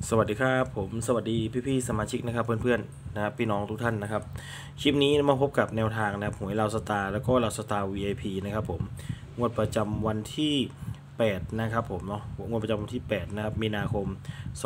สวัสดีครับผมสวัสดีพี่ๆสมาชิกนะครับเพื่อนๆนะครับพี่น้องทุกท่านนะครับคลิปนี้มาพบกับแนวทางนะครับหวยเราสตาร์แล้วก็เราสตาร์ VIP นะครับผมงวดประจำวันที่8นะครับผมเนาะงวดประจำวันที่8นะครับมีนาคม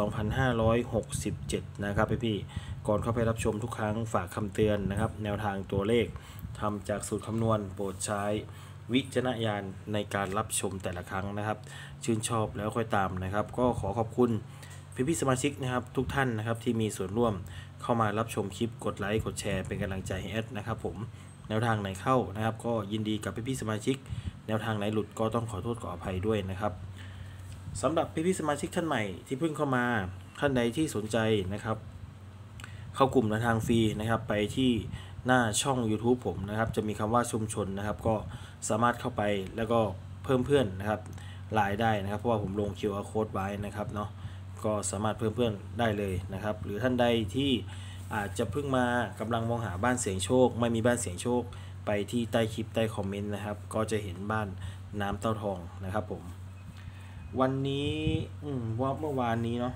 2567นะครับพี่ๆก่อนเข้าไปรับชมทุกครั้งฝากคำเตือนนะครับแนวทางตัวเลขทำจากสูตรคำนวณโปรดใช้วิจารณญาณในการรับชมแต่ละครั้งนะครับชื่นชอบแล้วค่อยตามนะครับก็ขอขอบคุณพี่สมาชิกนะครับทุกท่านนะครับที่มีส่วนร่วมเข้ามารับชมคลิปกดไลค์กดแชร์เป็นกำลังใจให้แอดนะครับผมแนวทางไหนเข้านะครับก็ยินดีกับพี่สมาชิกแนวทางไหนหลุดก็ต้องขอโทษขออภัยด้วยนะครับสำหรับพี่สมาชิกท่านใหม่ที่เพิ่งเข้ามาท่านใดที่สนใจนะครับเข้ากลุ่มแนวทางฟรีนะครับไปที่หน้าช่อง YouTube ผมนะครับจะมีคำว่าชุมชนนะครับก็สามารถเข้าไปแล้วก็เพิ่มเพื่อนนะครับไลน์ได้นะครับเพราะว่าผมลง QR Code ไว้นะครับเนาะก็สามารถเพิ่มเพื่อนได้เลยนะครับหรือท่านใดที่อาจจะเพิ่งมากำลังมองหาบ้านเสียงโชคไม่มีบ้านเสียงโชคไปที่ใต้คลิปใต้คอมเมนต์นะครับก็จะเห็นบ้านน้ำเต้าทองนะครับผมวันนี้ว่าเมื่อวานนี้เนาะ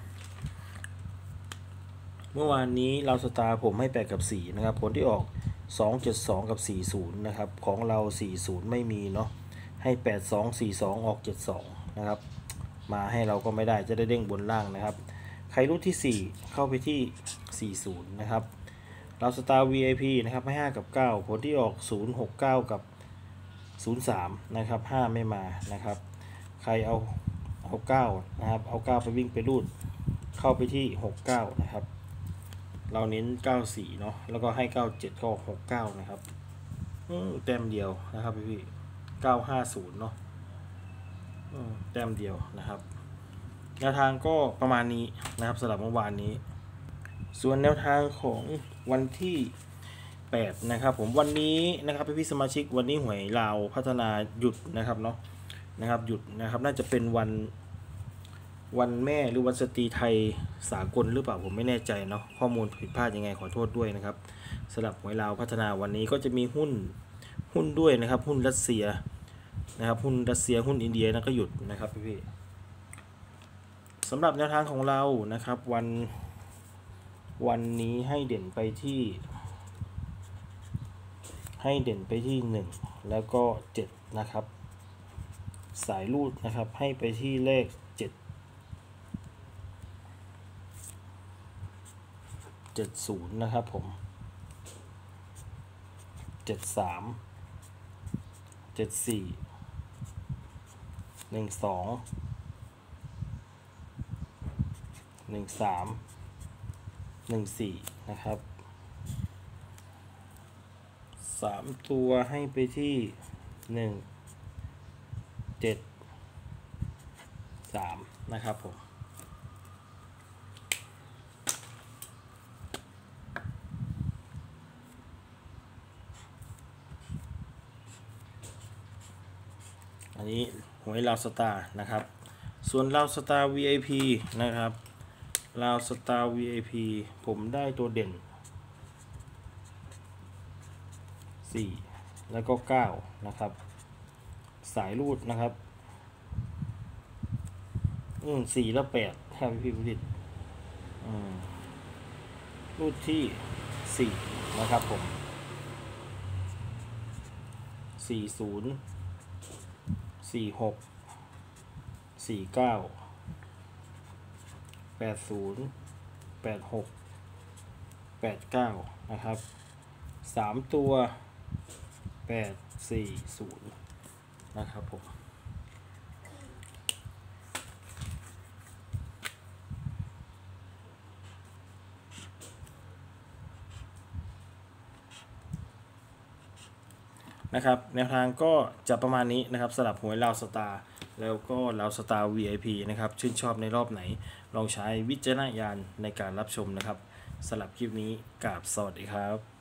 เมื่อวานนี้เราสตาร์ผมให้8กับ4นะครับผลที่ออก272กับ40นะครับของเรา40ไม่มีเนาะให้8242ออก72นะครับมาให้เราก็ไม่ได้จะได้เด้งบนล่างนะครับใครรุ่นที่4เข้าไปที่40นะครับเราสตาร์ VIP นะครับให้5กับ9ผลที่ออก069กับ03นะครับ5ไม่มานะครับใครเอา9นะครับเอา9ไปวิ่งไปรูดเข้าไปที่69นะครับเราเน้น94เนาะแล้วก็ให้97ก็69นะครับแต้มเดียวนะครับพี่950เนาะแต้มเดียวนะครับแนวทางก็ประมาณนี้นะครับสำหรับเมื่อวานนี้ส่วนแนวทางของวันที่8นะครับผมวันนี้นะครับพี่สมาชิกวันนี้หวยลาวพัฒนาหยุดนะครับเนาะนะครับหยุดนะครับน่าจะเป็นวันแม่หรือวันสตรีไทยสากลหรือเปล่าผมไม่แน่ใจเนาะข้อมูลผิดพลาดยังไงขอโทษด้วยนะครับสำหรับหวยลาวพัฒนาวันนี้ก็จะมีหุ้นด้วยนะครับหุ้นรัสเซียนะครับหุ้นรัสเซียหุ้นอินเดียนะก็หยุดนะครับพี่สำหรับแนวทางของเรานะครับวันนี้ให้เด่นไปที่1แล้วก็7นะครับสายรูดนะครับให้ไปที่เลข70นะครับผม73 74 12 13 14นะครับ3ตัวให้ไปที่1 7 3นะครับผมอันนี้หวยลาวสตาร์นะครับส่วนลาวสตาร์ VIP นะครับลาวสตาร์ VIP ผมได้ตัวเด่น4แล้วก็9นะครับสายรูดนะครับ4แล้ว8ครับพี่ผลิตรูดที่4นะครับผม40 46 49 80 86 89นะครับ3ตัว840นะครับผมนะครับแนวทางก็จะประมาณนี้นะครับสำหรับหวยลาวสตาร์แล้วก็ลาวสตาร์ VIP นะครับชื่นชอบในรอบไหนลองใช้วิจารณญาณในการรับชมนะครับสำหรับคลิปนี้กราบสวัสดีครับ